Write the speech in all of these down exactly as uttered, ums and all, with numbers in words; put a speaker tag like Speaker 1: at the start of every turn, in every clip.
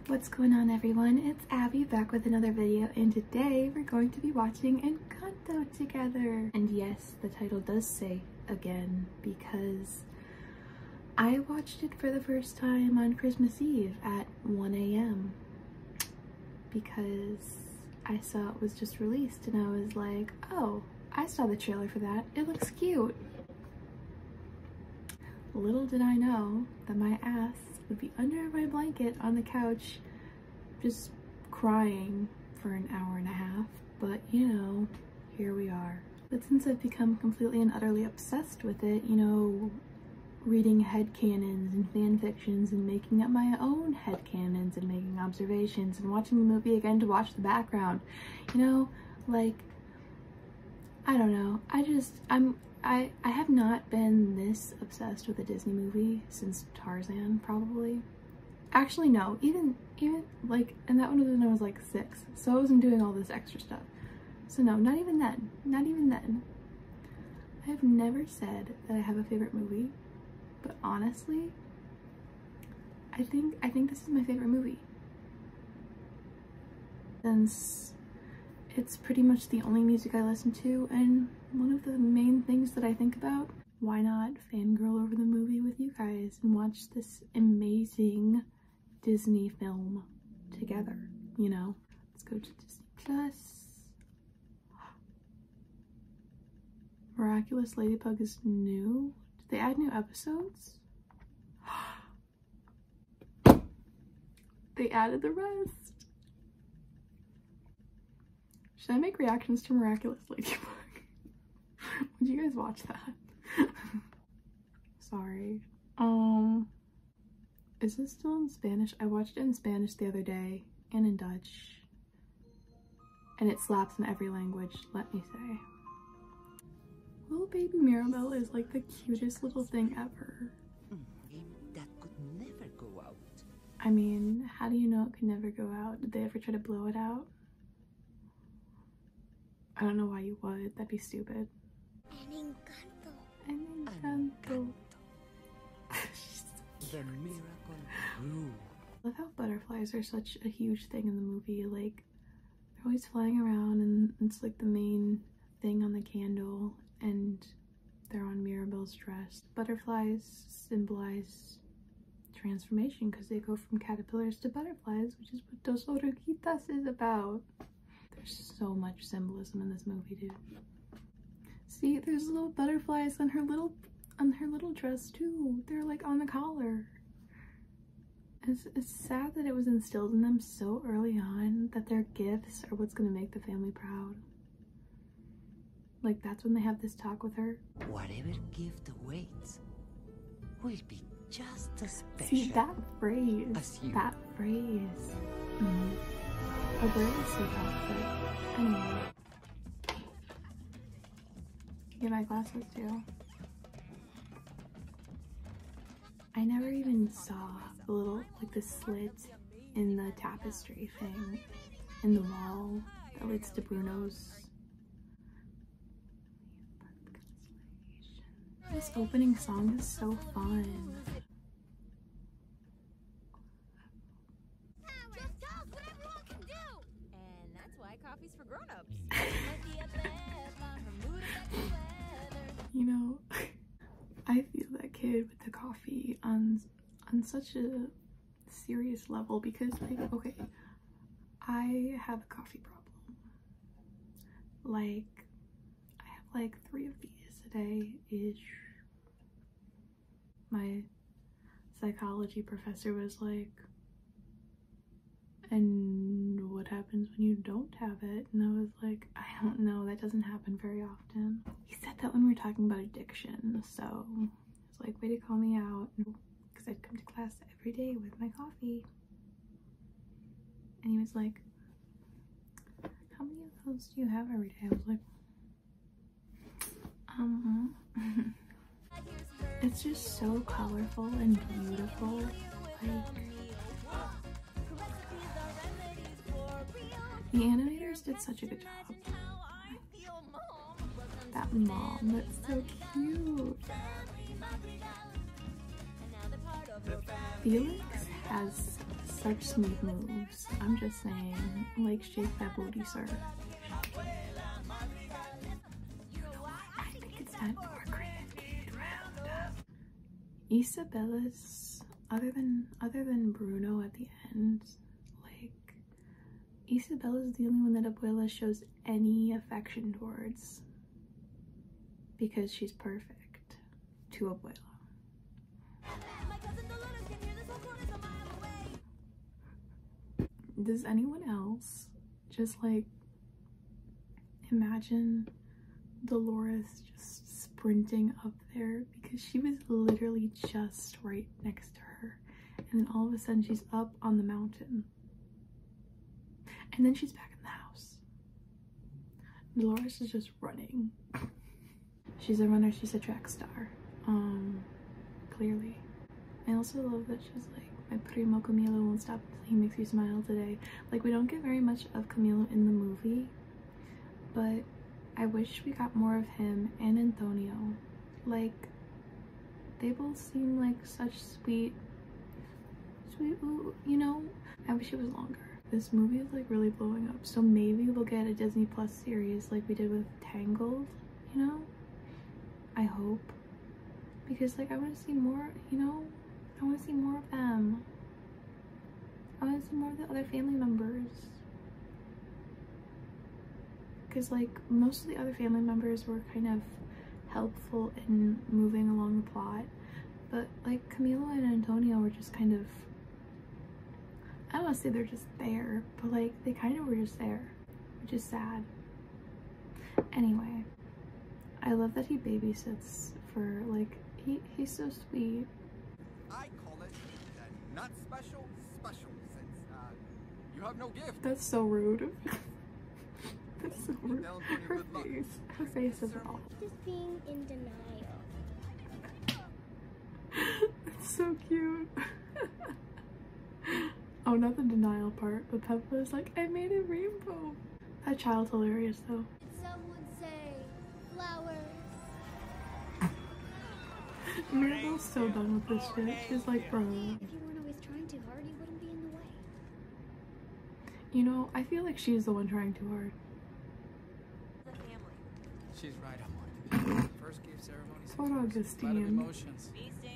Speaker 1: What's going on, everyone? It's Abby back with another video, and today we're going to be watching Encanto together. And yes, the title does say again because I watched it for the first time on Christmas Eve at one A M because I saw it was just released and I was like, oh, I saw the trailer for that. It looks cute. Little did I know that my ass would be under my blanket on the couch just crying for an hour and a half, but you know, here we are. But since I've become completely and utterly obsessed with it, you know, reading headcanons and fan fictions and making up my own headcanons and making observations and watching the movie again to watch the background, you know, like, I don't know, I just, I'm, I, I have not been this obsessed with a Disney movie since Tarzan, probably. Actually, no, even, even, like, and that one was when I was like six, so I wasn't doing all this extra stuff. So no, not even then, not even then. I have never said that I have a favorite movie, but honestly, I think, I think this is my favorite movie. Since it's pretty much the only music I listen to, and one of the main things that I think about, why not fangirl over the movie with you guys and watch this amazing Disney film together, you know? Let's go to Disney Plus. Miraculous Ladybug is new. Did they add new episodes? They added the rest. Should I make reactions to Miraculous Ladybug? Would you guys watch that? Sorry. Um, is this still in Spanish? I watched it in Spanish the other day and in Dutch. And it slaps in every language, let me say. Little baby Mirabel is like the cutest little thing ever.
Speaker 2: That could never go out.
Speaker 1: I mean, how do you know it could never go out? Did they ever try to blow it out? I don't know why you would. That'd be stupid.
Speaker 3: An Encanto.
Speaker 1: An Encanto.
Speaker 2: The miracle grew.
Speaker 1: I love how butterflies are such a huge thing in the movie. Like, they're always flying around and it's like the main thing on the candle, and they're on Mirabel's dress. Butterflies symbolize transformation because they go from caterpillars to butterflies, which is what Dos Oruguitas is about. There's so much symbolism in this movie, dude. See, there's little butterflies on her little on her little dress too. They're like on the collar. It's, it's sad that it was instilled in them so early on that their gifts are what's gonna make the family proud. Like, that's when they have this talk with her.
Speaker 2: Whatever gift awaits will be just as special.
Speaker 1: See, that phrase,
Speaker 2: as you.
Speaker 1: that phrase. Mm. A bird is so outfit. Anyway. Get my glasses too. I never even saw the little, like the slit in the tapestry thing in the wall that leads to Bruno's. This opening song is so fun.
Speaker 3: Coffee's for grown-ups.
Speaker 1: You know, I feel that kid with the coffee on on such a serious level because, like, okay, I have a coffee problem. Like, I have like three of these a day ish. My psychology professor was like, and what happens when you don't have it? And I was like, I don't know, that doesn't happen very often. He said that when we were talking about addiction, so it's like, way to call me out, because I'd come to class every day with my coffee. And he was like, how many of those do you have every day? I was like, um, it's just so colorful and beautiful, like, the animators did such a good job. That mom, that's so cute. Felix has such smooth moves. I'm just saying, like, shake that booty, sir. You know what? I think it's time for a grandkid roundup. Isabella's, other than other than Bruno at the end, like, Isabella's the only one that Abuela shows any affection towards, because she's perfect to Abuela. Does anyone else just like imagine Dolores just sprinting up there, because she was literally just right next to her, and then all of a sudden she's up on the mountain, and then she's back in the house. Dolores is just running. She's a runner, she's a track star, um clearly. I also love that she's like, my primo Camilo won't stop until he makes you smile today. Like, we don't get very much of Camilo in the movie, but I wish we got more of him and Antonio. Like, they both seem like such sweet, sweet, you know? I wish it was longer. This movie is like really blowing up, so maybe we'll get a Disney Plus series like we did with Tangled, you know? I hope. Because like, I want to see more, you know? I want to see more of them. I want to see more of the other family members. Because like, most of the other family members were kind of helpful in moving along the plot. But like, Camilo and Antonio were just kind of, I don't want to say they're just there, but like, they kind of were just there, which is sad. Anyway, I love that he babysits for like, he, he's so sweet.
Speaker 4: I call it that not special special, since uh, you have no gift.
Speaker 1: That's so rude. That's so rude.
Speaker 4: Now,
Speaker 1: Her
Speaker 4: good luck.
Speaker 1: face. Her face is all.
Speaker 3: Just being in denial.
Speaker 1: It's so cute. Oh, not the denial part, but Peppa is like, I made a rainbow. That child's hilarious though.
Speaker 3: Some would say flowers.
Speaker 1: Mirabel's so done with this shit. She's like, bro.
Speaker 3: If you weren't always trying too hard, you wouldn't be in the way.
Speaker 1: You know, I feel like she's the one trying too hard.
Speaker 3: The family.
Speaker 4: She's right on one. First gift ceremony.
Speaker 1: Poor Augustine.
Speaker 4: Emotions.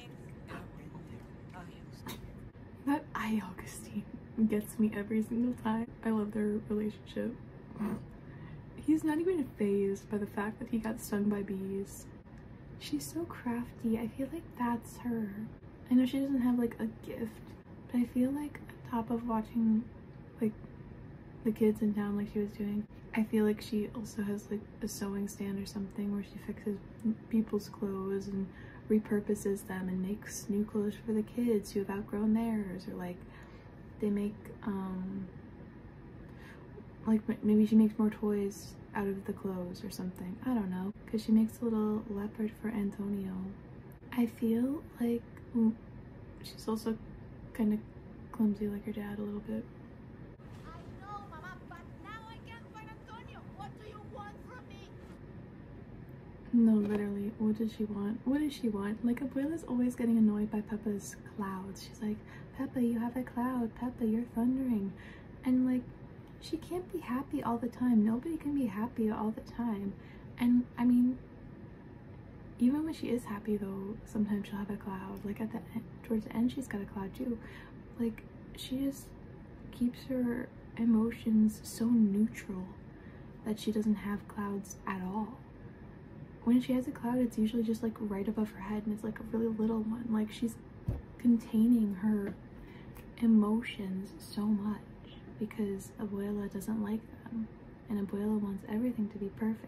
Speaker 1: That I Augustine gets me every single time. I love their relationship. He's not even fazed by the fact that he got stung by bees. She's so crafty. I feel like that's her. I know she doesn't have like a gift, but I feel like on top of watching like the kids in town like she was doing, I feel like she also has like a sewing stand or something where she fixes people's clothes and repurposes them and makes new clothes for the kids who have outgrown theirs, or like they make um like maybe she makes more toys out of the clothes or something. I don't know, because she makes a little leopard for Antonio. I feel like mm, she's also kind of clumsy like her dad a little bit.
Speaker 3: I know, Mama, but now I can't find Antonio. What do you want from me?
Speaker 1: No, literally, what does she want? What does she want? Like, Abuela's always getting annoyed by Peppa's clouds. She's like, Peppa, you have a cloud. Peppa, you're thundering. And like, she can't be happy all the time. Nobody can be happy all the time. And I mean, even when she is happy though, sometimes she'll have a cloud. Like at the end, towards the end, she's got a cloud too. Like, she just keeps her emotions so neutral that she doesn't have clouds at all. When she has a cloud, it's usually just like right above her head, and it's like a really little one. Like, she's containing her emotions so much because Abuela doesn't like them, and Abuela wants everything to be perfect.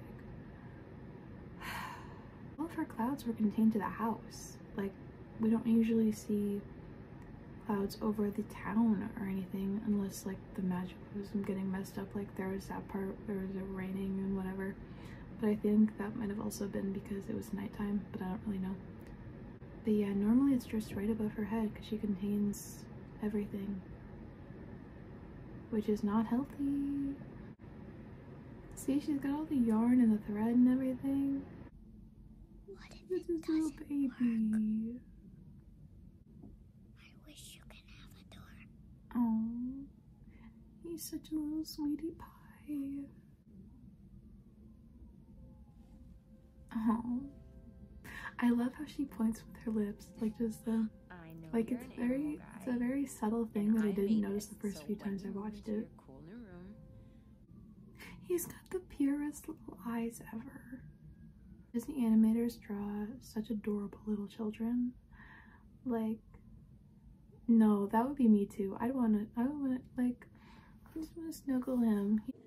Speaker 1: All of her clouds were contained to the house. Like, we don't usually see clouds over the town or anything unless like the magic was getting messed up. Like, there was that part where it was raining and whatever, but I think that might have also been because it was nighttime, but I don't really know. But yeah, normally it's just right above her head because she contains everything, which is not healthy. See, she's got all the yarn and the thread and everything.
Speaker 3: What if
Speaker 1: This
Speaker 3: it
Speaker 1: is little
Speaker 3: doesn't
Speaker 1: baby.
Speaker 3: work? I wish you can have a door.
Speaker 1: Oh, he's such a little sweetie pie. Oh, I love how she points with her lips, like just the,
Speaker 5: I know
Speaker 1: like
Speaker 5: you're
Speaker 1: it's
Speaker 5: an
Speaker 1: very,
Speaker 5: animal
Speaker 1: it's
Speaker 5: guy,
Speaker 1: a very subtle thing
Speaker 5: and
Speaker 1: that I
Speaker 5: I
Speaker 1: didn't
Speaker 5: made
Speaker 1: notice
Speaker 5: it,
Speaker 1: the first
Speaker 5: so
Speaker 1: few
Speaker 5: when
Speaker 1: times I
Speaker 5: you move
Speaker 1: watched
Speaker 5: to
Speaker 1: it.
Speaker 5: your cool new room,
Speaker 1: He's got the purest little eyes ever. Disney animators draw such adorable little children. Like, no, that would be me too. I'd want to, I would want to, like, I just want to snuggle him. He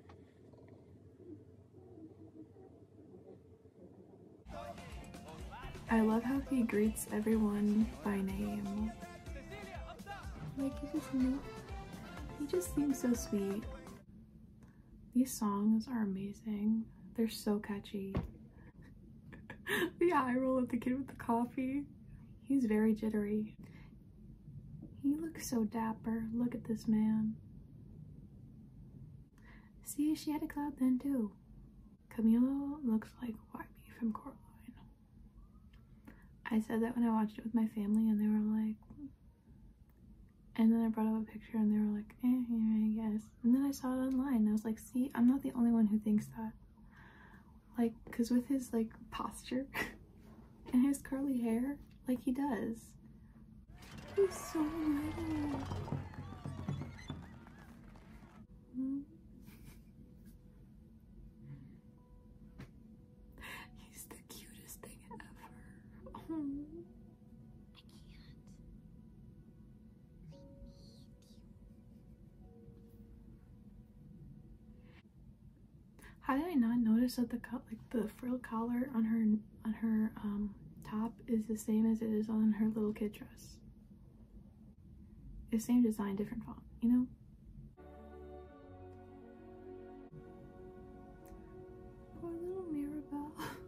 Speaker 1: I love how he greets everyone by name. Like, he just knew, he just seems so sweet. These songs are amazing. They're so catchy. The eye roll of the kid with the coffee. He's very jittery. He looks so dapper. Look at this man. See, she had a cloud then too. Camilo looks like Y B from Coraline. I said that when I watched it with my family and they were like, and then I brought up a picture and they were like, eh, yeah, I guess. And then I saw it online and I was like, see, I'm not the only one who thinks that. Like, because with his, like, posture and his curly hair, like, he does. He's so little. Mm. He's the cutest thing ever. Oh. How did I not notice that the co like the frill collar on her on her um top is the same as it is on her little kid dress? The same design, different font, you know? Poor little Mirabelle.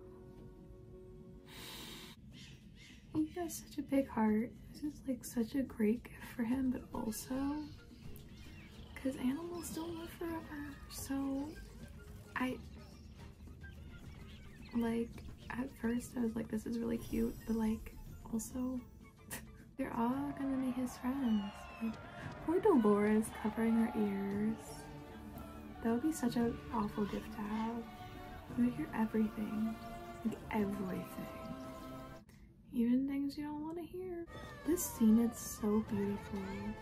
Speaker 1: He has such a big heart. This is like such a great gift for him, but also because animals don't live forever, so I, like, at first I was like, this is really cute, but like, also, they're all gonna be his friends. Like, poor Dolores covering her ears. That would be such an awful gift to have. You would hear everything. Like, everything. Even things you don't want to hear. This scene is so beautiful.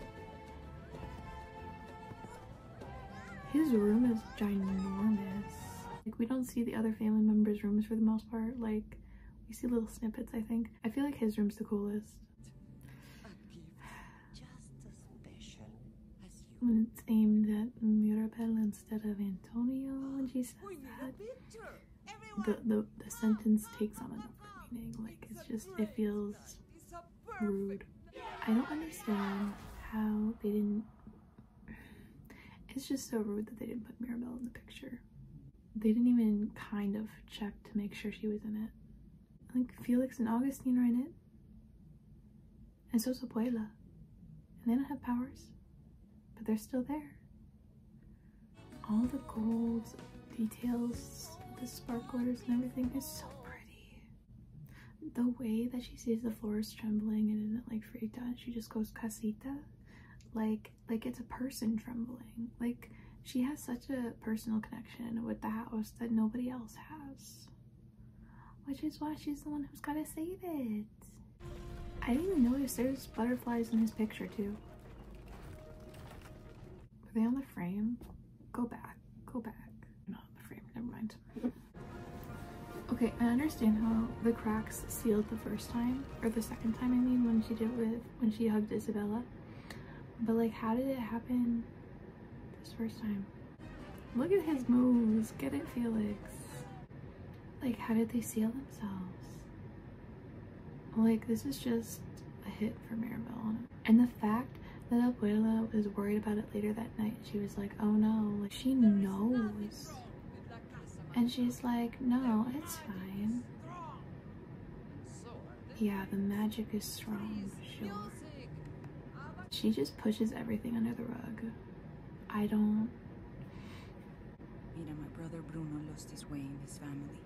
Speaker 1: His room is ginormous. Like, we don't see the other family members' rooms for the most part. Like, we see little snippets, I think. I feel like his room's the coolest.
Speaker 2: A gift just as special as you.
Speaker 1: When it's aimed at Mirabelle instead of Antonio, when she says that, the, the, the sentence takes on another meaning. Like, it's just, it feels rude. I don't understand how they didn't. It's just so rude that they didn't put Mirabelle in the picture. They didn't even kind of check to make sure she was in it. Like, Felix and Augustine are in it. And so's Abuela. And they don't have powers. But they're still there. All the gold details, the sparklers and everything is so pretty. The way that she sees the floors trembling and isn't like freaked out, she just goes casita. Like, like it's a person trembling. Like, she has such a personal connection with the house that nobody else has. Which is why she's the one who's gotta save it. I didn't even notice there's butterflies in his picture too. Were they on the frame? Go back, go back. Not on the frame, never mind. Okay, I understand how the cracks sealed the first time, or the second time I mean, when she did it with, when she hugged Isabella. But like, how did it happen this first time? Look at his moves. Get it, Felix. Like, how did they seal themselves? Like, this is just a hit for Mirabelle. And the fact that Abuela was worried about it later that night, she was like, oh no, like, she knows. And she's like, no, it's fine. Yeah, the magic is strong, sure. She just pushes everything under the rug. I don't...
Speaker 6: Mira, my brother Bruno lost his way in his family.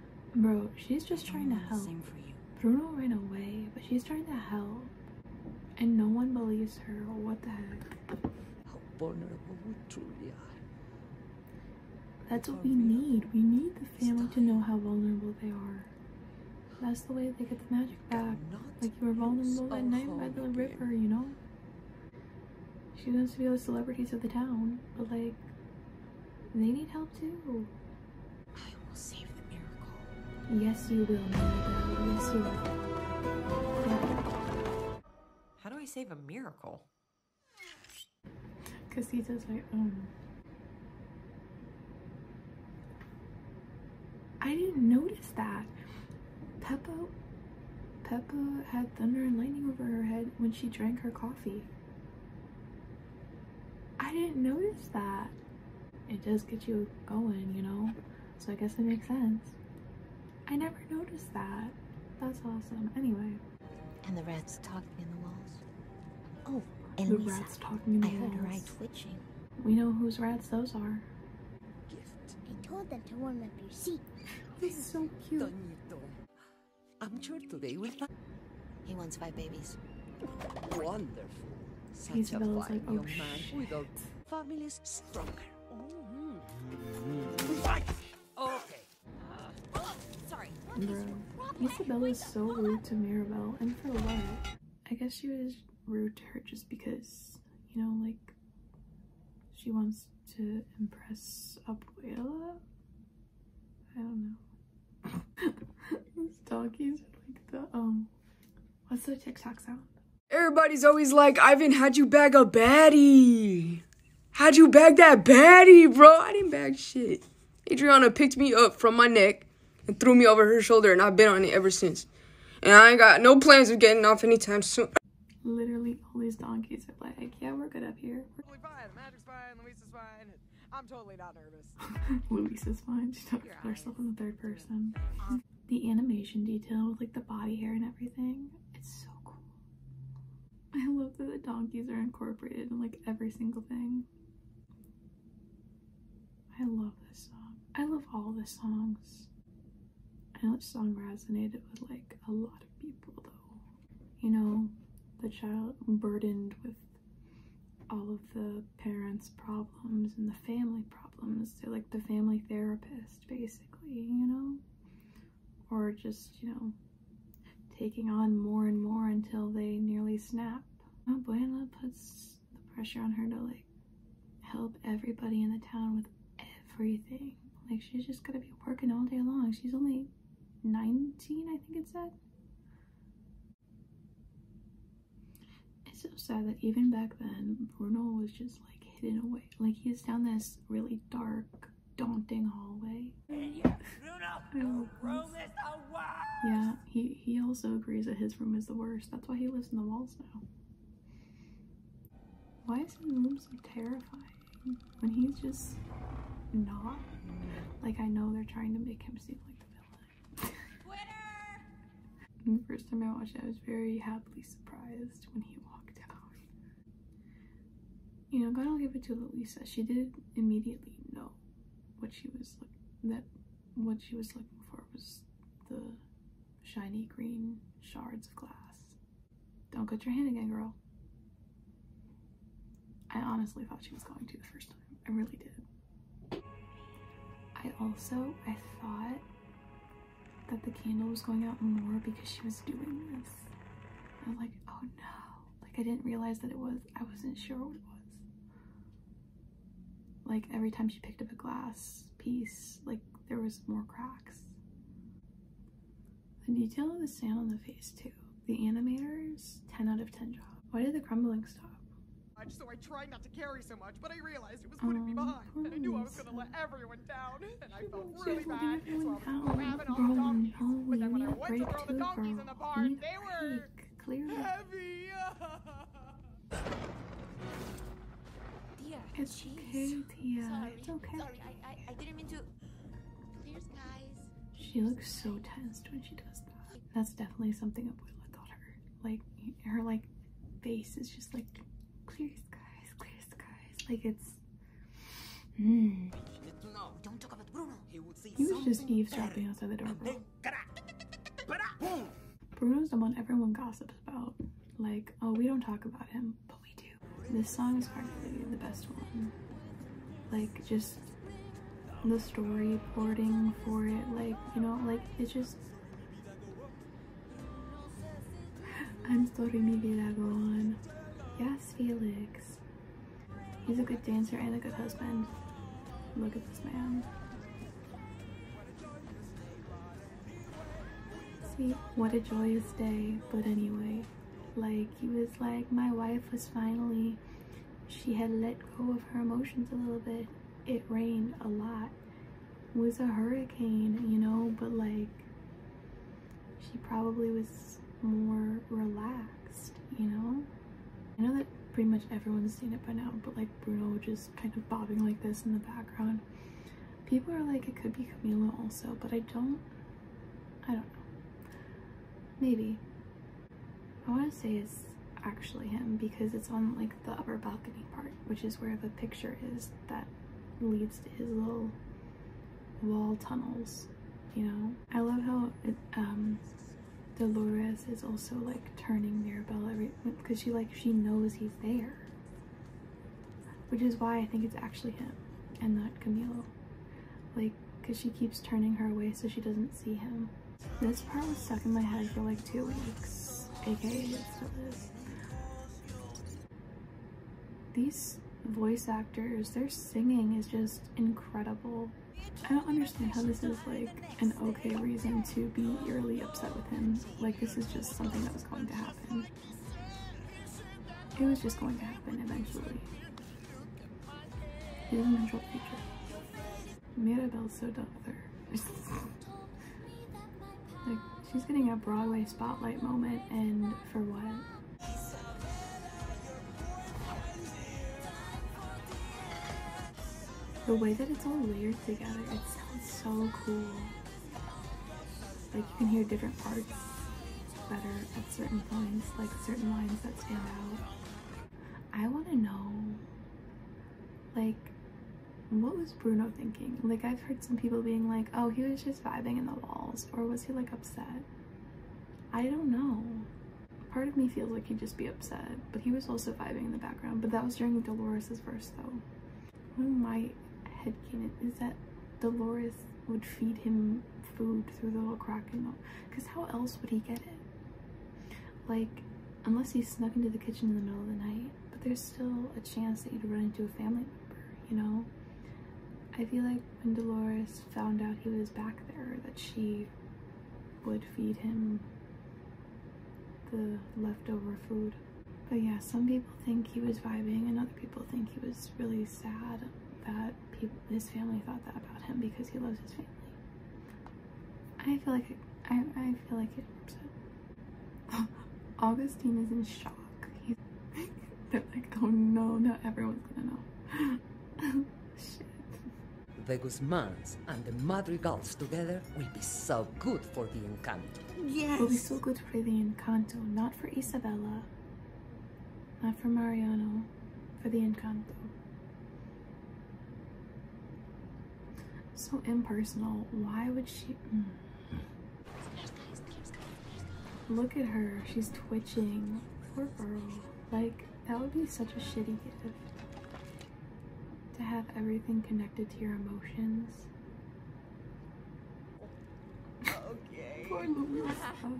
Speaker 1: Bro, she's just trying to help.
Speaker 6: Same for you.
Speaker 1: Bruno ran away, but she's trying to help. And no one believes her. What the heck?
Speaker 2: How vulnerable we truly are.
Speaker 1: That's what we need. We need the family to know how vulnerable they are. That's the way they get the magic back. Like you were vulnerable that night by the river, you know? She wants to be the celebrities of the town, but like, they need help too.
Speaker 6: I will save the miracle.
Speaker 1: Yes, you will, Mirabelle. Yes, you will. Yeah.
Speaker 5: How do I save a miracle?
Speaker 1: Casita's like, um. I didn't notice that. Peppa, Peppa had thunder and lightning over her head when she drank her coffee. I didn't notice that. It does get you going, you know? So I guess it makes sense. I never noticed that. That's awesome. Anyway.
Speaker 7: And the rats talking in the walls. Oh, and
Speaker 1: The
Speaker 7: Lisa.
Speaker 1: rats talking in the
Speaker 7: I heard her
Speaker 1: walls.
Speaker 7: eye twitching.
Speaker 1: We know whose rats those are.
Speaker 2: Gift.
Speaker 3: I told them to warm up your seat.
Speaker 1: He's so cute.
Speaker 2: Toñito. I'm sure today will find
Speaker 7: He wants five babies.
Speaker 2: wonderful. Such
Speaker 1: Isabella's
Speaker 2: a fine
Speaker 1: like, oh
Speaker 2: young man
Speaker 1: shit.
Speaker 2: without families stronger. Okay.
Speaker 3: Sorry.
Speaker 1: Bro, Isabella's so rude to Mirabelle, and for what? I guess she was rude to her just because, you know, like, she wants to impress Abuela? I don't know. These donkeys are like the, um, what's the TikTok sound?
Speaker 8: Everybody's always like, Ivan, how'd you bag a baddie? How'd you bag that baddie, bro? I didn't bag shit. Adriana picked me up from my neck and threw me over her shoulder, and I've been on it ever since. And I ain't got no plans of getting off anytime soon.
Speaker 1: Literally, all these donkeys are like, yeah, we're good up here.
Speaker 9: Totally fine. Magic's fine. Luisa's fine. I'm totally not nervous.
Speaker 1: Luis is fine. She talks about herself in the third person. The animation detail with like the body hair and everything, it's so cool. I love that the donkeys are incorporated in like every single thing. I love this song. I love all the songs. I know this song resonated with like a lot of people though. You know, the child burdened with all of the parents' problems and the family problems. They're like the family therapist, basically, you know? Or just, you know, taking on more and more until they nearly snap. Abuela puts the pressure on her to, like, help everybody in the town with everything. Like, she's just gotta be working all day long. She's only nineteen, I think it said. It's so sad that even back then, Bruno was just like hidden away. Like he's down this really dark, daunting hallway. Yeah, he, he also agrees that his room is the worst. That's why he lives in the walls now. Why is his room so terrifying when he's just not? Like, I know they're trying to make him seem like the villain. The first time I watched it, I was very happily surprised when he walked out. You know, gotta give it to Luisa. She did immediately know what she was that what she was looking for was the shiny green shards of glass. Don't cut your hand again, girl. I honestly thought she was going to the first time. I really did. I also, I thought that the candle was going out more because she was doing this. I was like, oh no. Like, I didn't realize that it was, I wasn't sure what it was. Like, every time she picked up a glass piece, like, there was more cracks. The detail of the sand on the face, too. The animators, ten out of ten job. Why did the crumbling stop?
Speaker 9: So I tried not to carry so much, but I realized it was putting me behind. And I knew I was going to let everyone down. And I felt really bad. So I was grabbing all the donkeys. But then when I went to throw the donkeys in the barn, they were heavy.
Speaker 3: Tia,
Speaker 1: It's okay, Tia.
Speaker 3: Sorry,
Speaker 1: It's okay.
Speaker 3: sorry, I, I, I didn't mean to. Clear skies.
Speaker 1: She looks so tensed when she does that. That's definitely something Abuela taught her. Like, her, like, face is just like, clear skies, clear skies. Like, it's... Mm.
Speaker 2: Don't talk about Bruno. He would see
Speaker 1: He was just eavesdropping outside the door, bro. Bruno's the one everyone gossips about. Like, oh, we don't talk about him, but we do. This song is probably the best one. Like, just the storyboarding for it, like, you know, like, it's just... I'm sorry, mi vida go on. Yes, Felix. He's a good dancer and a good husband. Look at this man. See, what a joyous day. But anyway, like, he was like, my wife was finally, she had let go of her emotions a little bit. It rained a lot. It was a hurricane, you know, but like, she probably was more relaxed, you know? I know that pretty much everyone's seen it by now, but like Bruno just kind of bobbing like this in the background. People are like, it could be Camilo also, but I don't, I don't know. Maybe. I want to say it's actually him because it's on like the upper balcony part, which is where the picture is that leads to his little wall tunnels, you know? I love how it, um, Dolores is also like turning Mirabel every, because she like, she knows he's there. Which is why I think it's actually him and not Camilo. Like, because she keeps turning her away so she doesn't see him. This part was stuck in my head for like two weeks, aka it still is. These voice actors, their singing is just incredible. I don't understand how this is like an okay reason to be eerily upset with him. Like, this is just something that was going to happen. It was just going to happen eventually. He doesn't control the future. Mirabel's so done with her. Like, she's getting a Broadway spotlight moment, and for what? The way that it's all layered together, it sounds so cool. Like, you can hear different parts better at certain points, like certain lines that stand out. I want to know, like, what was Bruno thinking? Like, I've heard some people being like, oh, he was just vibing in the walls, or was he like upset? I don't know. Part of me feels like he'd just be upset, but he was also vibing in the background. But that was during Dolores' verse though. One of my headcanon is that Dolores would feed him food through the little crack in the, because how else would he get it? Like, unless he snuck into the kitchen in the middle of the night. But there's still a chance that you'd run into a family member, you know? I feel like when Dolores found out he was back there, that she would feed him the leftover food. But yeah, some people think he was vibing and other people think he was really sad that people, his family thought that about him because he loves his family. I feel like it, I, I feel like it upset. Augustine is in shock. He's, they're like, oh no, not everyone's gonna know. Shit.
Speaker 2: The Guzmans and the Madrigals together will be so good for the Encanto.
Speaker 1: Yes! Will be so good for the Encanto, not for Isabella. Not for Mariano, for the Encanto. So impersonal. Why would she... Mm. Look at her. She's twitching. Poor girl. Like, that would be such a shitty gift. To have everything connected to your emotions.
Speaker 9: Okay.
Speaker 1: Poor Louisa.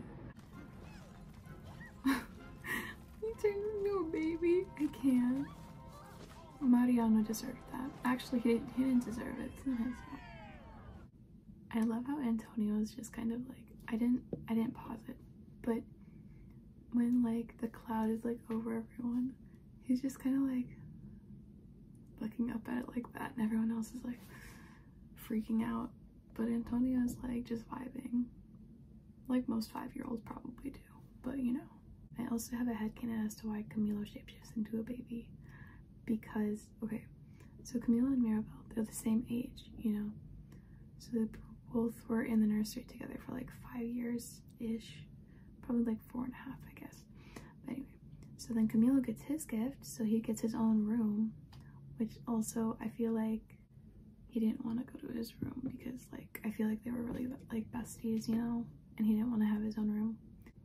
Speaker 1: You turned into a baby. I can't. Mariano deserved that. Actually, he didn't, he didn't deserve it. It's not his fault. I love how Antonio is just kind of like, I didn't, I didn't pause it, but when like the cloud is like over everyone, he's just kind of like looking up at it like that, and everyone else is like freaking out, but Antonio's like just vibing, like most five-year-olds probably do. But you know, I also have a headcanon as to why Camilo shapeshifts into a baby, because okay, so Camilo and Mirabel, they're the same age, you know, so they both were in the nursery together for like five years ish, probably like four and a half, I guess. But anyway, so then Camilo gets his gift, so he gets his own room. Which also, I feel like he didn't want to go to his room because, like, I feel like they were really, like, besties, you know? And he didn't want to have his own room. But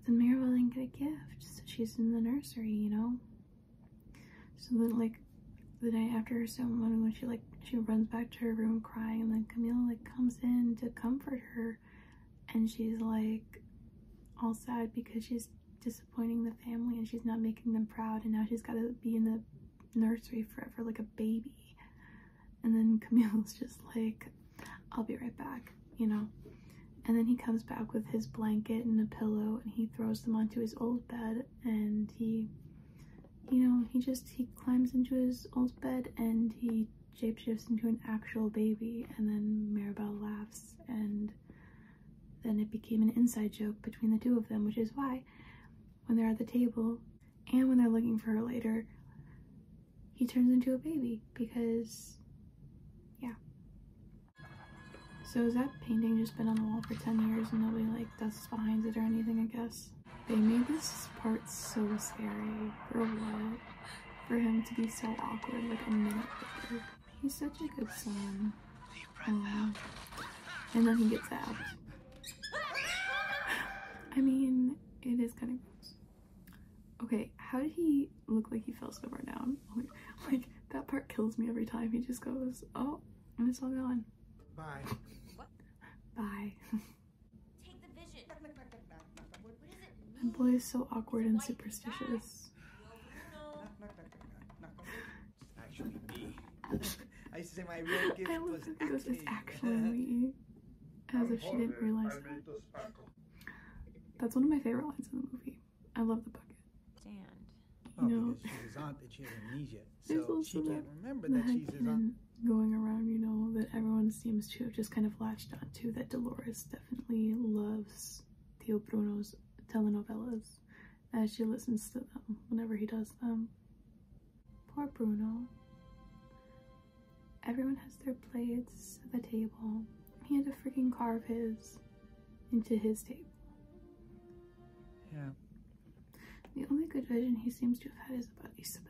Speaker 1: then Mirabel didn't get a gift, so she's in the nursery, you know? So then, like, the night after her ceremony, when she, like, she runs back to her room crying, and then Camila, like, comes in to comfort her, and she's, like, all sad because she's disappointing the family, and she's not making them proud, and now she's got to be in the nursery forever like a baby. And then Camille's just like, I'll be right back, you know? And then he comes back with his blanket and a pillow, and he throws them onto his old bed, and he, you know, he just, he climbs into his old bed, and he shapeshifts into an actual baby, and then Mirabel laughs, and then it became an inside joke between the two of them, which is why when they're at the table, and when they're looking for her later, he turns into a baby, because, yeah. So has that painting just been on the wall for ten years and nobody, like, dusts behind it or anything, I guess? They made this part so scary. For what? For him to be so awkward, like, a minute later. He's such a good son. Aww. And then he gets out. I mean, it is kind of gross. Okay, how did he look like he fell so far down? Like, like, that part kills me every time. He just goes, oh, and it's all gone.
Speaker 4: Bye.
Speaker 3: What?
Speaker 1: Bye.
Speaker 3: Take the vision. What is it?
Speaker 1: My boy is so awkward and superstitious.
Speaker 4: Actually, me. I used to say my real gift
Speaker 1: I love
Speaker 4: was
Speaker 1: that he goes, it's
Speaker 4: acting.
Speaker 1: actually me. As if she didn't realize that. That's one of my favorite lines in the movie. I love the bucket.
Speaker 5: Stand.
Speaker 4: Well,
Speaker 1: You know,
Speaker 4: because she's his aunt and she has amnesia,
Speaker 1: there's
Speaker 4: so
Speaker 1: also
Speaker 4: she can't
Speaker 1: that-
Speaker 4: remember
Speaker 1: the
Speaker 4: that she's his aunt.
Speaker 1: headcanon going around, you know, that everyone seems to have just kind of latched onto, that Dolores definitely loves Tio Bruno's telenovelas as she listens to them whenever he does them. Poor Bruno. Everyone has their plates at the table. He had to freaking carve his into his table.
Speaker 4: Yeah.
Speaker 1: The only good vision he seems to have had is about Isabella.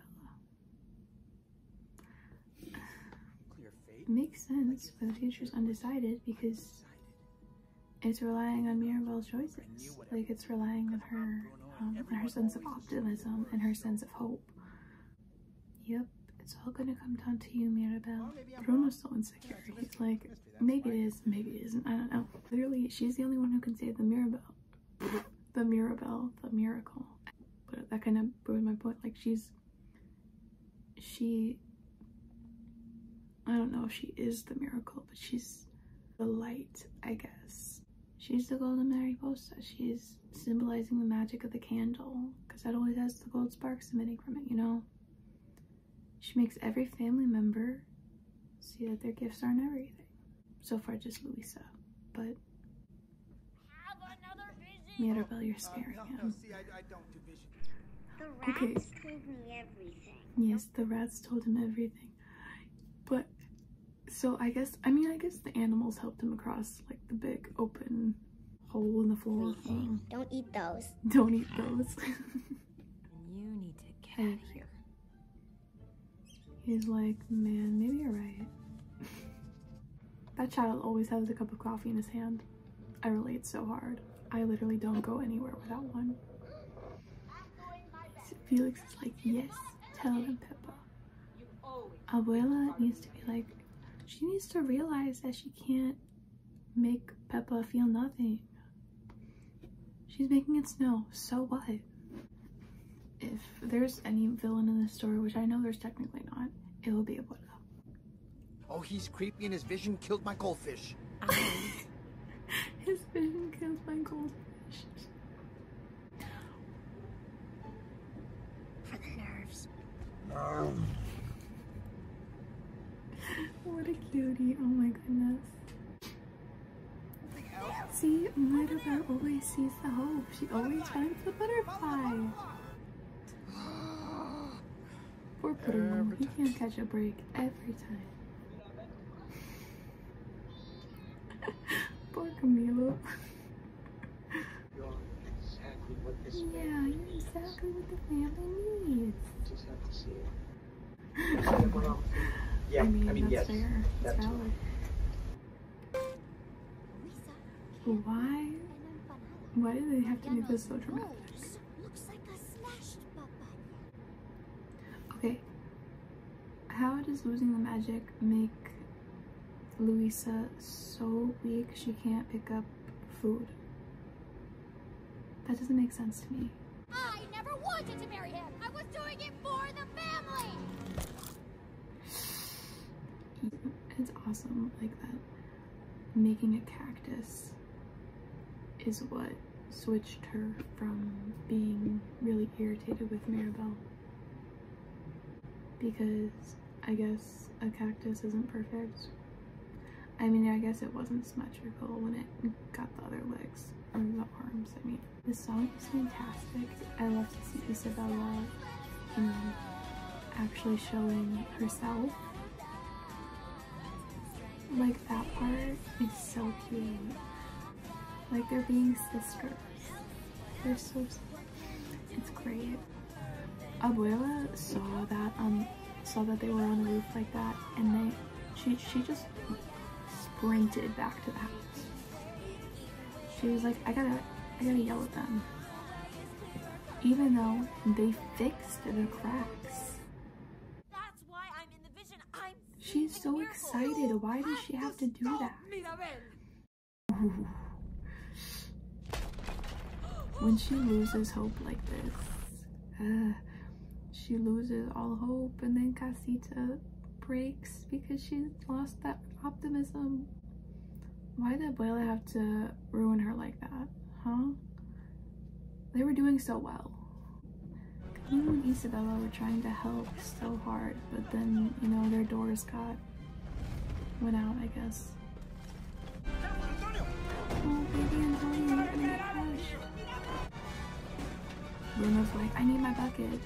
Speaker 4: Clear fate.
Speaker 1: It makes sense why the future's undecided, because it's relying on Mirabel's choices. Like, it's relying on her, um, on her sense of optimism and her sense of hope. Yep, it's all gonna come down to you, Mirabel. Bruno's so insecure. He's like, maybe it is, maybe it isn't, I don't know. Clearly, she's the only one who can save the Mirabel. The Mirabel, the miracle. But that kind of ruined my point. Like, she's, she, I don't know if she is the miracle, but she's the light, I guess. She's the golden mariposa. She's symbolizing the magic of the candle, because that always has the gold sparks emitting from it, you know? She makes every family member see that their gifts aren't everything. So far, just Luisa, but
Speaker 3: Have another vision.
Speaker 1: Mirabel, you're
Speaker 4: Uh,
Speaker 1: scaring
Speaker 4: no,
Speaker 1: him.
Speaker 4: no, see, I, I don't do vision.
Speaker 10: The
Speaker 1: Okay.
Speaker 10: rats told me everything.
Speaker 1: Yes, the rats told him everything. But, so I guess, I mean, I guess the animals helped him across, like, the big open hole in the floor.
Speaker 10: Everything. Don't eat those.
Speaker 1: Don't eat those.
Speaker 5: You need to get out of here.
Speaker 1: He's like, man, maybe you're right. That child always has a cup of coffee in his hand. I relate so hard. I literally don't go anywhere without one. Felix is like, yes, tell them, Peppa. Abuela needs to be like, she needs to realize that she can't make Peppa feel nothing. She's making it snow, so what? If there's any villain in this story, which I know there's technically not, it will be Abuela.
Speaker 4: Oh, he's creepy and his vision killed my goldfish.
Speaker 1: His vision kills my goldfish.
Speaker 10: For the nerves.
Speaker 1: What a cutie, oh my goodness. See, Mirabel always sees the hope. She always finds the butterfly. Poor Bruno, he can't catch a break every time. Poor Camilo. Yeah, you're exactly what the family needs.
Speaker 11: Yeah,
Speaker 1: I mean,
Speaker 11: I mean,
Speaker 1: that's
Speaker 11: yes,
Speaker 1: fair. That's
Speaker 11: that's
Speaker 1: valid. Why? Why do they have to make this so dramatic?
Speaker 3: Looks like a smashed puppet.
Speaker 1: Okay. How does losing the magic make Luisa so weak she can't pick up food? That doesn't make sense to me.
Speaker 3: I never wanted to marry him. I was doing it for the family.
Speaker 1: It's awesome like that. Making a cactus is what switched her from being really irritated with Mirabel. Because I guess a cactus isn't perfect. I mean, I guess it wasn't symmetrical when it got the other legs or the arms. I mean, the song is fantastic. I love to see Isabella, you know, actually showing herself. Like, that part is so cute. Like, they're being sisters. They're so, it's great. Abuela saw that, um, saw that they were on the roof like that, and they, she, she just sprinted back to the house. She was like, I gotta, I gotta yell at them. Even though they fixed the cracks.
Speaker 3: That's why I'm in the vision. I'm
Speaker 1: She's so excited. Why does she have to do that? Ooh. When she loses hope like this, uh, she loses all hope, and then Casita breaks because she lost that optimism. Why did Abuela have to ruin her like that, huh? They were doing so well. Camilo and Isabella were trying to help so hard, but then, you know, their doors got, went out, I guess. Oh, baby Antonio, you're gonna get crushed. Bruno's like, I need my bucket.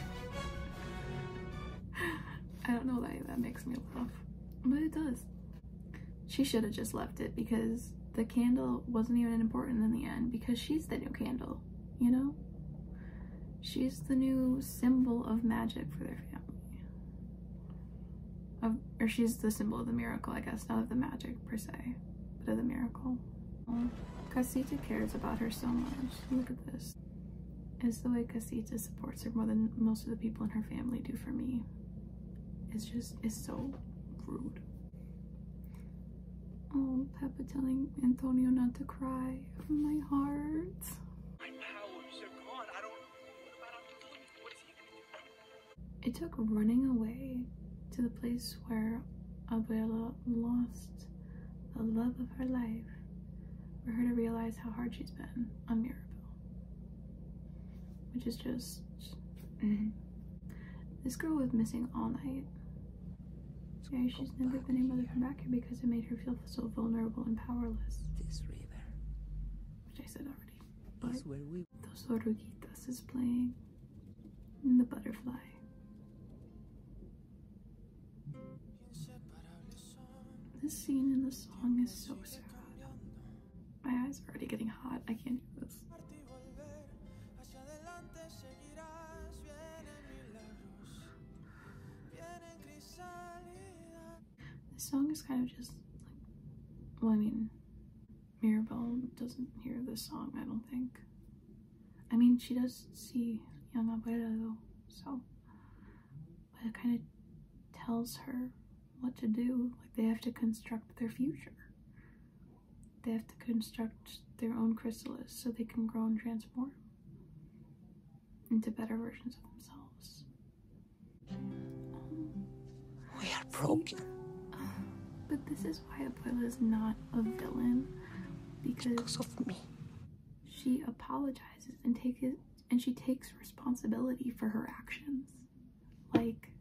Speaker 1: I don't know why that makes me laugh, but it does. She should have just left it because the candle wasn't even important in the end, because she's the new candle, you know? She's the new symbol of magic for their family. Of, or she's the symbol of the miracle, I guess, not of the magic per se, but of the miracle. Oh, Casita cares about her so much. Look at this. It's the way Casita supports her more than most of the people in her family do for me. It's just, it's so rude. Oh, Peppa telling Antonio not to cry. My heart.
Speaker 11: My powers are gone. I don't. What about Antonio? What is he gonna do?
Speaker 1: It took running away to the place where Abuela lost the love of her life for her to realize how hard she's been on Mirabel. Which is just... Mm. This girl was missing all night. Yeah, she's never been able to come back here because it made her feel so vulnerable and powerless.
Speaker 2: This river.
Speaker 1: Which I said already. But
Speaker 2: is where we...
Speaker 1: Dos Oruguitas is playing. And the butterfly. This scene in the song is so sad. My eyes are already getting hot. I can't do this. This song is kind of just like, well, I mean, Mirabel doesn't hear this song, I don't think. I mean, she does see young Abuela though, so, but it kind of tells her what to do. Like, they have to construct their future. They have to construct their own chrysalis so they can grow and transform into better versions of themselves.
Speaker 2: We are broken.
Speaker 1: But this is why Abuela is not a villain, because,
Speaker 2: because of me.
Speaker 1: She apologizes and take it, and she takes responsibility for her actions. Like,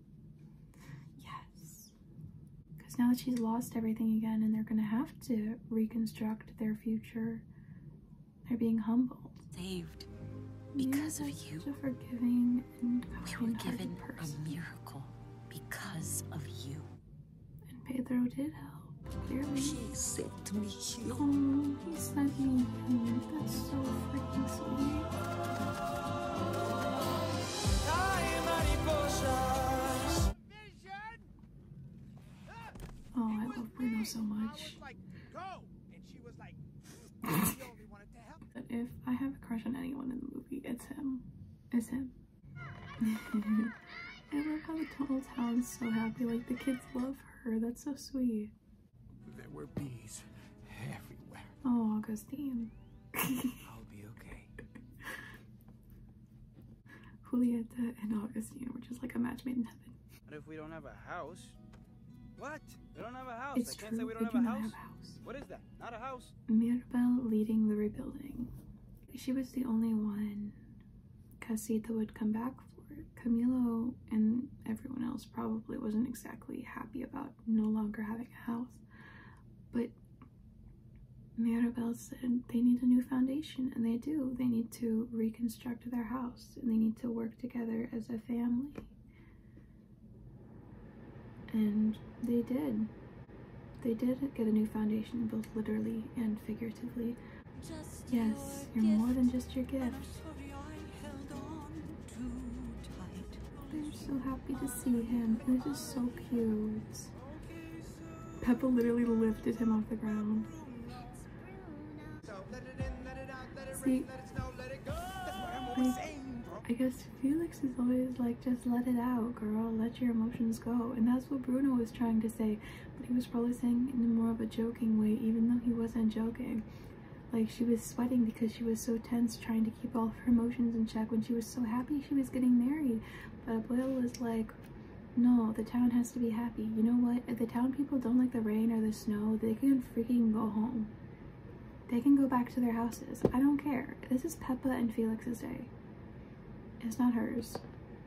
Speaker 1: yes, because now that she's lost everything again, and they're gonna have to reconstruct their future, they're being humbled.
Speaker 5: Saved because of you.
Speaker 1: Such a forgiving and
Speaker 5: We were
Speaker 1: kind-hearted
Speaker 5: given
Speaker 1: person.
Speaker 5: a miracle because of you.
Speaker 1: Pedro did help, clearly.
Speaker 2: He said to me, you.
Speaker 1: Oh, he sent me him. That's so freaking sweet. Oh, I love Bruno so much.
Speaker 9: Like, go! And she was like, the only wanted to help.
Speaker 1: That if I have a crush on anyone in the movie, it's him. It's him. I love how the whole town's so happy. Like, the kids love her. That's so sweet.
Speaker 4: There were bees everywhere.
Speaker 1: Oh, Augustine.
Speaker 4: I'll be okay.
Speaker 1: Julieta and Augustine were just like a match made in heaven.
Speaker 12: What if we don't have a house? What? We don't have a house.
Speaker 1: It's
Speaker 12: I can't
Speaker 1: true,
Speaker 12: say we don't
Speaker 1: they
Speaker 12: have
Speaker 1: do
Speaker 12: a
Speaker 1: not
Speaker 12: house.
Speaker 1: have a house.
Speaker 12: What is that? Not a house.
Speaker 1: Mirabel leading the rebuilding. She was the only one Casita would come back for. Camilo and everyone else probably wasn't exactly happy about no longer having a house. But Mirabel said they need a new foundation, and they do. They need to reconstruct their house, and they need to work together as a family. And they did. They did get a new foundation, both literally and figuratively.
Speaker 5: Just
Speaker 1: yes,
Speaker 5: your
Speaker 1: you're more
Speaker 5: gift,
Speaker 1: than just your gift.
Speaker 5: and I'm sorry I held on too tight.
Speaker 1: They're so happy to see him. This is so cute. Peppa literally lifted him off the ground. See, like, I guess Felix is always like, just let it out, girl. Let your emotions go. And that's what Bruno was trying to say. But he was probably saying it in more of a joking way, even though he wasn't joking. Like, she was sweating because she was so tense trying to keep all of her emotions in check when she was so happy she was getting married. But Abuela was like, no, the town has to be happy. You know what? If the town people don't like the rain or the snow, they can freaking go home. They can go back to their houses. I don't care. This is Peppa and Felix's day. It's not hers.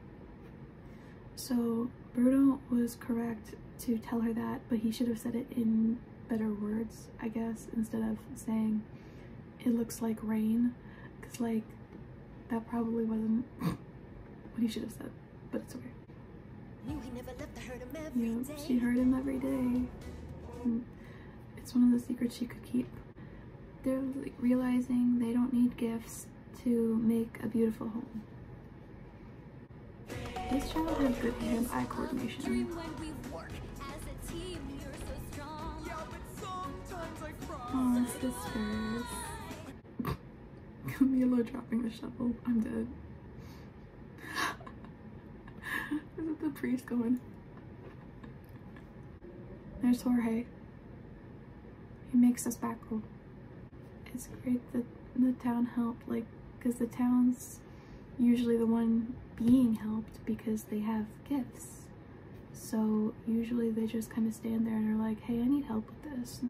Speaker 1: So Bruno was correct to tell her that, but he should have said it in better words, I guess, instead of saying it looks like rain, because like that probably wasn't what he should have said, but it's okay.
Speaker 3: Knew he never left to hurt him every
Speaker 1: Yeah,
Speaker 3: day.
Speaker 1: she heard him every day. And it's one of the secrets she could keep. They're like realizing they don't need gifts to make a beautiful home. This child has good hand-eye coordination. Oh, sisters. Camilo dropping the shovel. I'm dead. Is it the priest going? There's Jorge. He makes us back. It's great that the town helped, like, because the town's usually the one being helped because they have gifts. So usually they just kind of stand there and are like, hey, I need help with this.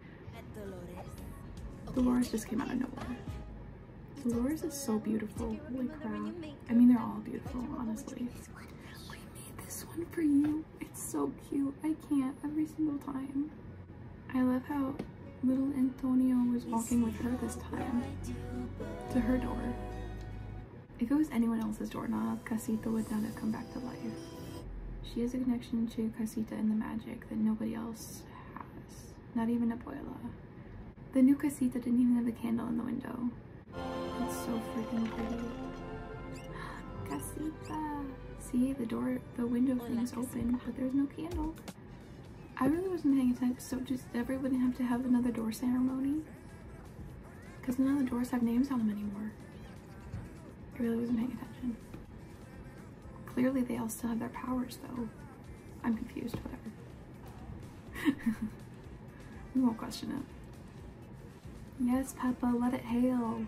Speaker 1: Dolores just came out of nowhere. Dolores is so beautiful. Holy crap. I mean, they're all beautiful, honestly. I made this one for you. It's so cute. I can't every single time. I love how little Antonio was walking with her this time to her door. If it was anyone else's doorknob, Casita would not have come back to life. She has a connection to Casita and the magic that nobody else has. Not even Abuela. The new Casita didn't even have a candle in the window. It's so freaking pretty. Casita! See, the door, the window thing's open, but there's no candle. I really wasn't paying attention, so just everybody have to have another door ceremony? Because none of the doors have names on them anymore. I really wasn't paying attention. Clearly they all still have their powers though. I'm confused, whatever. We won't question it. Yes, Peppa, let it hail.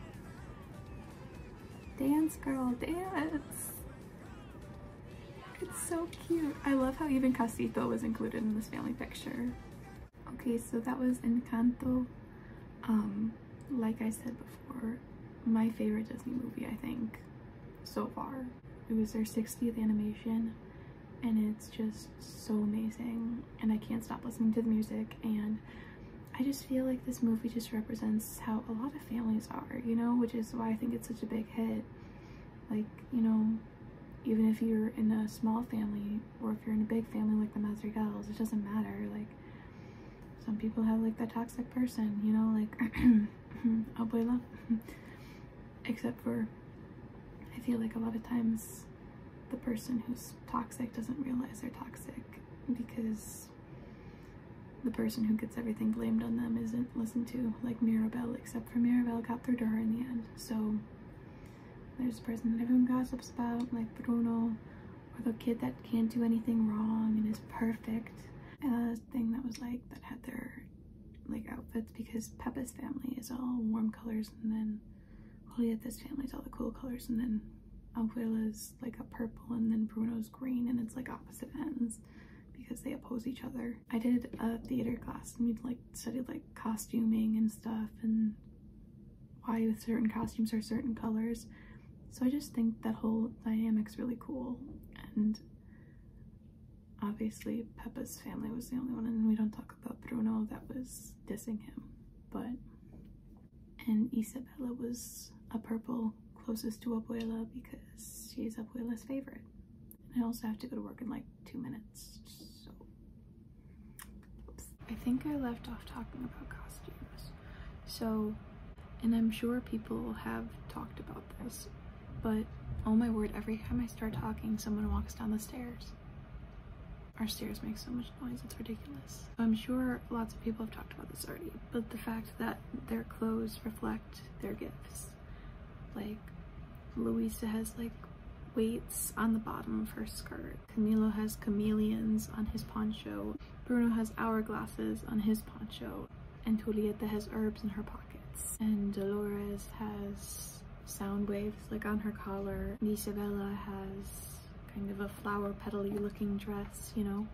Speaker 1: Dance, girl, dance. It's so cute. I love how even Casito was included in this family picture. Okay, so that was Encanto. Um, like I said before, my favorite Disney movie, I think, so far. It was their sixtieth animation, and it's just so amazing, and I can't stop listening to the music, and I just feel like this movie just represents how a lot of families are, you know, which is why I think it's such a big hit. Like, you know, even if you're in a small family, or if you're in a big family like the Madrigals, it doesn't matter. Like, some people have like that toxic person, you know, like Abuela. Except for, I feel like a lot of times the person who's toxic doesn't realize they're toxic because the person who gets everything blamed on them isn't listened to, like Mirabel, except for Mirabel got through to her in the end. So there's a person that everyone gossips about, like Bruno, or the kid that can't do anything wrong and is perfect. And a thing that was like, that had their like outfits, because Pepa's family is all warm colors, and then Julieta's family is all the cool colors, and then Abuela's like a purple, and then Bruno's green, and it's like opposite ends because they oppose each other. I did a theater class and we'd like studied like costuming and stuff, and why certain costumes are certain colors. So I just think that whole dynamic's really cool. And obviously Pepa's family was the only one, and we don't talk about Bruno that was dissing him, but and Isabella was a purple closest to Abuela because she's Abuela's favorite. And I also have to go to work in like two minutes, so oops. I think I left off talking about costumes. So, and I'm sure people have talked about this, but oh my word, every time I start talking, someone walks down the stairs. Our stairs make so much noise, it's ridiculous. I'm sure lots of people have talked about this already, but the fact that their clothes reflect their gifts. Like, Luisa has like weights on the bottom of her skirt. Camilo has chameleons on his poncho. Bruno has hourglasses on his poncho. And Julieta has herbs in her pockets. And Dolores has sound waves like on her collar. And Isabella has kind of a flower petal-y looking dress, you know.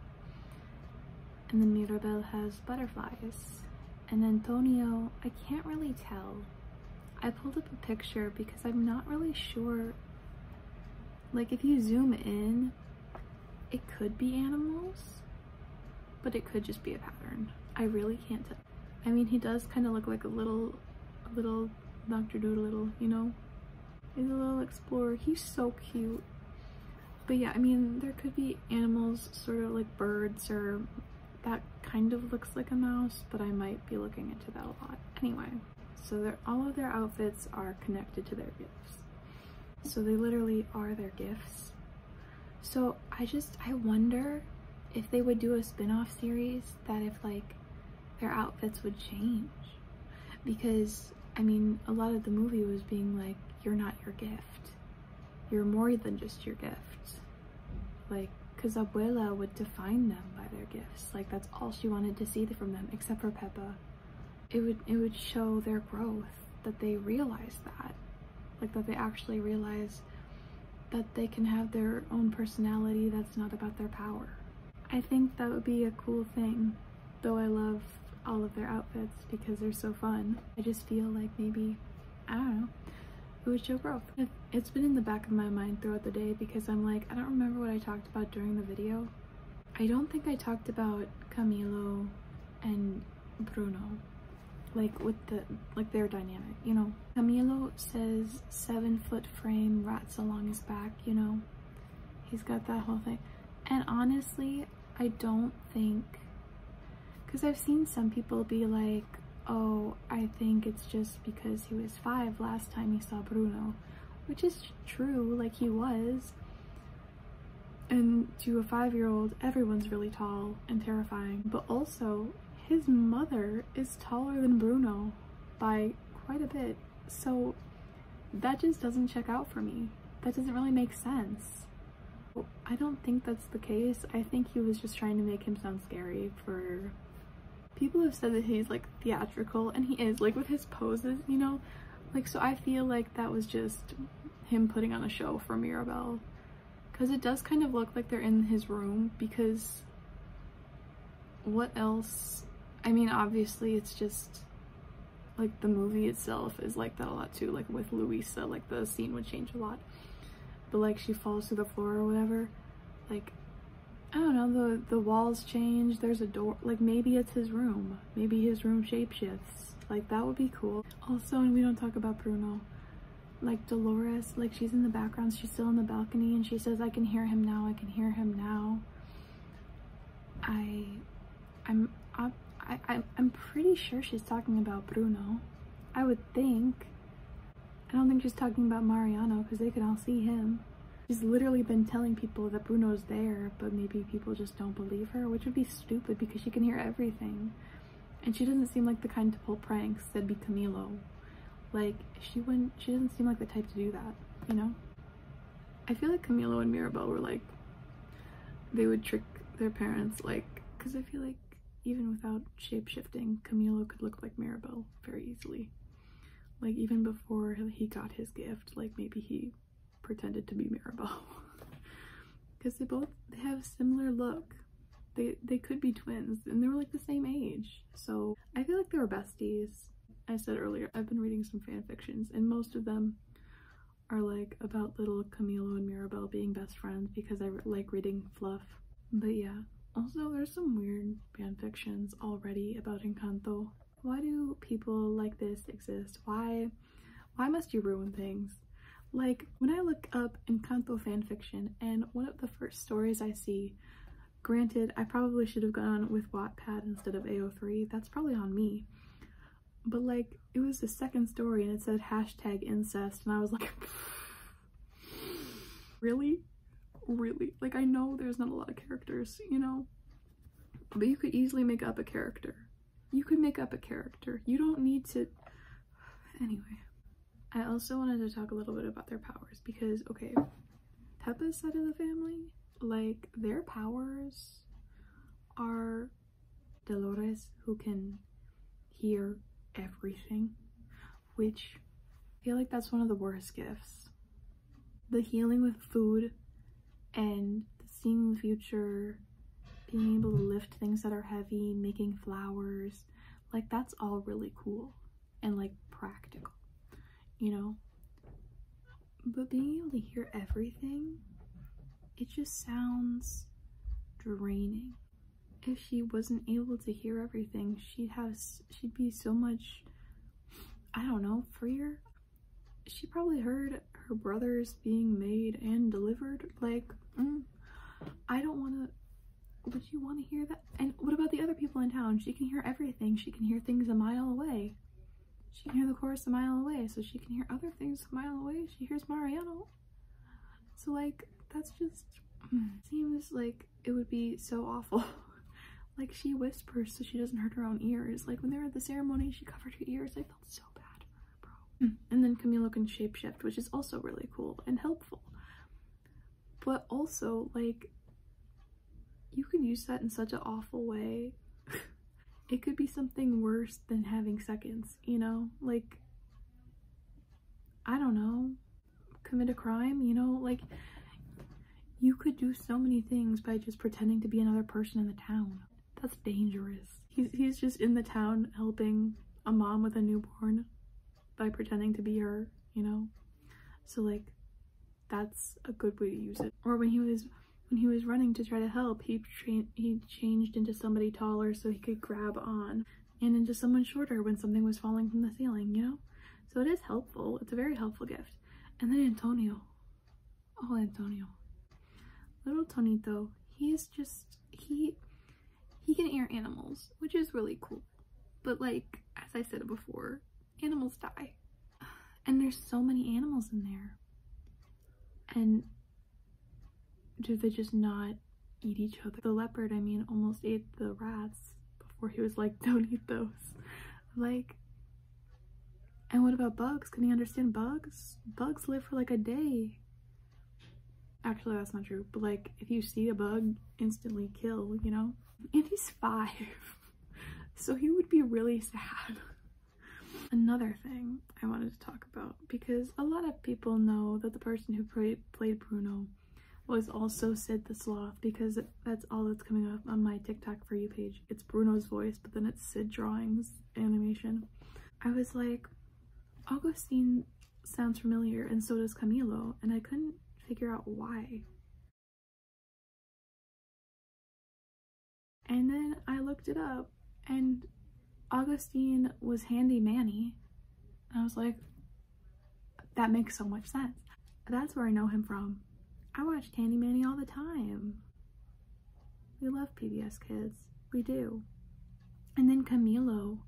Speaker 1: And then Mirabel has butterflies. And Antonio, I can't really tell. I pulled up a picture because I'm not really sure. Like, if you zoom in, it could be animals, but it could just be a pattern. I really can't tell. I mean, he does kind of look like a little, a little Doctor Doolittle, you know? He's a little explorer. He's so cute. But yeah, I mean, there could be animals, sort of like birds, or that kind of looks like a mouse, but I might be looking into that a lot. Anyway, so they're, all of their outfits are connected to their gifts. So they literally are their gifts. So I just, I wonder if they would do a spin-off series that if like their outfits would change. Because, I mean, a lot of the movie was being like, you're not your gift. You're more than just your gift. Like, because Abuela would define them by their gifts. Like, that's all she wanted to see from them, except for Pepa. It would, it would show their growth, that they realize that. Like, that they actually realize that they can have their own personality that's not about their power. I think that would be a cool thing, though I love all of their outfits because they're so fun. I just feel like maybe, I don't know, it would show growth. It's been in the back of my mind throughout the day because I'm like, I don't remember what I talked about during the video. I don't think I talked about Camilo and Bruno, like with the, like their dynamic, you know. Camilo says seven foot frame, rats along his back, you know. He's got that whole thing. And honestly, I don't think, because I've seen some people be like, oh, I think it's just because he was five last time he saw Bruno, which is true, like he was. And to a five-year-old, everyone's really tall and terrifying. But also, his mother is taller than Bruno by quite a bit. So that just doesn't check out for me. That doesn't really make sense. I don't think that's the case. I think he was just trying to make him sound scary for... People have said that he's like theatrical, and he is, like with his poses, you know? Like, so I feel like that was just him putting on a show for Mirabel. Because it does kind of look like they're in his room, because what else? I mean, obviously it's just like the movie itself is like that a lot too. Like with Luisa, like the scene would change a lot. But like she falls to the floor or whatever, like I don't know, the the walls change, there's a door, like maybe it's his room, maybe his room shapeshifts, like that would be cool. Also, and we don't talk about Bruno, like Dolores, like she's in the background, she's still on the balcony, and she says, I can hear him now, I can hear him now. I I'm I, I I'm pretty sure she's talking about Bruno, I would think. I don't think she's talking about Mariano, because they can all see him. She's literally been telling people that Bruno's there, but maybe people just don't believe her, which would be stupid because she can hear everything. And she doesn't seem like the kind to pull pranks. That'd be Camilo. Like, she wouldn't, she doesn't seem like the type to do that, you know? I feel like Camilo and Mirabel were like, they would trick their parents, like, because I feel like even without shape-shifting, Camilo could look like Mirabel very easily. Like, even before he got his gift, like, maybe he pretended to be Mirabel. Because they both they have a similar look. They, they could be twins, and they were like the same age. So, I feel like they were besties. I said earlier, I've been reading some fan fictions, and most of them are like about little Camilo and Mirabel being best friends because I like reading fluff. But yeah, also there's some weird fan fictions already about Encanto. Why do people like this exist? Why, why must you ruin things? Like, when I look up Encanto fanfiction, and one of the first stories I see, granted, I probably should have gone with Wattpad instead of A O three, that's probably on me. But like, it was the second story and it said hashtag incest, and I was like, really? Really? Like, I know there's not a lot of characters, you know? But you could easily make up a character. You could make up a character. You don't need to... Anyway. I also wanted to talk a little bit about their powers because, okay, Peppa's side of the family, like, their powers are Dolores, who can hear everything, which I feel like that's one of the worst gifts. The healing with food and seeing the future, being able to lift things that are heavy, making flowers, like, that's all really cool and like practical, you know? But being able to hear everything, it just sounds draining. If she wasn't able to hear everything, she'd have she'd be so much, I don't know, freer. She probably heard her brothers being made and delivered. Like, mm, I don't want to, would you want to hear that? And what about the other people in town? She can hear everything. She can hear things a mile away. She can hear the chorus a mile away, so she can hear other things a mile away. She hears Mariano. So like, that's just, mm, seems like it would be so awful. Like, she whispers so she doesn't hurt her own ears. Like, when they were at the ceremony, she covered her ears. I felt so bad for her, bro. And then Camilo can shapeshift, which is also really cool and helpful. But also, like, you can use that in such an awful way. It could be something worse than having seconds, you know? Like, I don't know, commit a crime, you know? Like, you could do so many things by just pretending to be another person in the town. That's dangerous. He's, he's just in the town helping a mom with a newborn by pretending to be her, you know? So like, that's a good way to use it. Or when he was when he was running to try to help, he tra he changed into somebody taller so he could grab on, and into someone shorter when something was falling from the ceiling, you know? So it is helpful. It's a very helpful gift. And then Antonio. Oh, Antonio. Little Tonito. He is just, he he can hear animals, which is really cool. But like, as I said before, animals die. And there's so many animals in there. And do they just not eat each other? The leopard, I mean, almost ate the rats before he was like, don't eat those. Like, and what about bugs? Can he understand bugs? Bugs live for like a day. Actually, that's not true. But like, if you see a bug, instantly kill, you know? And he's five. So he would be really sad. Another thing I wanted to talk about, because a lot of people know that the person who played, played Bruno was also Sid the Sloth, because that's all that's coming up on my TikTok For You page. It's Bruno's voice, but then it's Sid drawings animation. I was like, Augustine sounds familiar, and so does Camilo, and I couldn't figure out why. And then I looked it up, and Augustine was Handy Manny. And I was like, that makes so much sense. That's where I know him from. I watched Handy Manny all the time. We love P B S Kids. We do. And then Camilo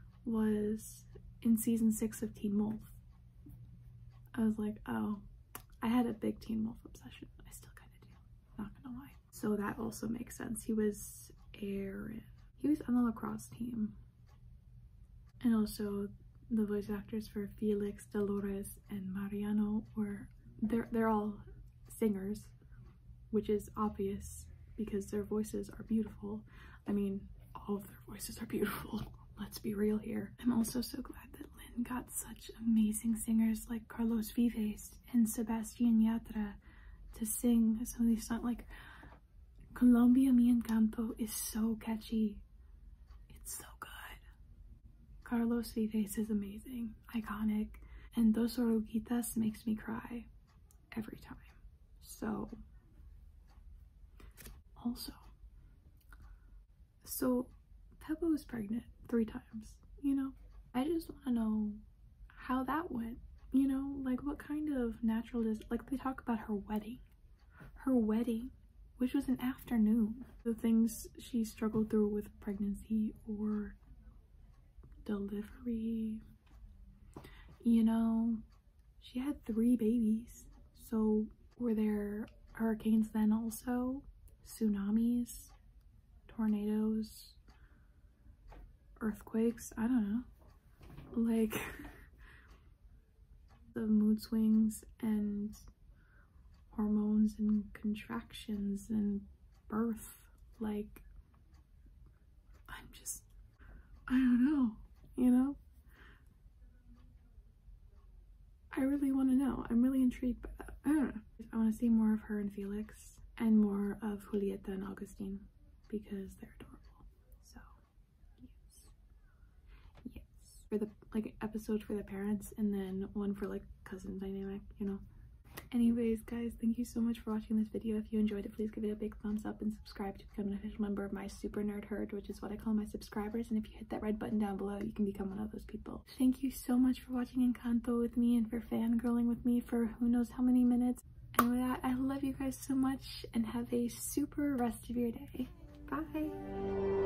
Speaker 1: was in season six of Teen Wolf. I was like, oh, I had a big Teen Wolf obsession. I still kind of do, not gonna lie. So that also makes sense. He was Aaron. He was on the lacrosse team. And also the voice actors for Felix, Dolores, and Mariano were, they're, they're all singers, which is obvious because their voices are beautiful. I mean, all of their voices are beautiful. Let's be real here. I'm also so glad that Lin got such amazing singers like Carlos Vives and Sebastián Yatra to sing some of these songs. Like, Colombia Mi Encanto is so catchy. It's so good. Carlos Vives is amazing, iconic, and Dos Oruguitas makes me cry every time. So, also, so Peppa was pregnant three times, you know? I just want to know how that went, you know? Like, what kind of natural, dis like, they talk about her wedding. Her wedding, which was an afternoon. The things she struggled through with pregnancy or delivery, you know? She had three babies. So, were there hurricanes then also? Tsunamis? Tornadoes? Earthquakes? I don't know. Like, the mood swings and hormones and contractions and birth. Like, I'm just, I don't know, you know? I really want to know. I'm really intrigued by that. I don't know. I want to see more of her and Felix and more of Julieta and Augustine because they're adorable. So, yes. Yes. For the, like, episode for the parents and then one for, like, cousin dynamic, you know? Anyways, guys, thank you so much for watching this video. If you enjoyed it, please give it a big thumbs up and subscribe to become an official member of my super nerd herd, which is what I call my subscribers. And if you hit that red button down below, you can become one of those people. Thank you so much for watching Encanto with me and for fangirling with me for who knows how many minutes. And with that, I love you guys so much and have a super rest of your day. Bye!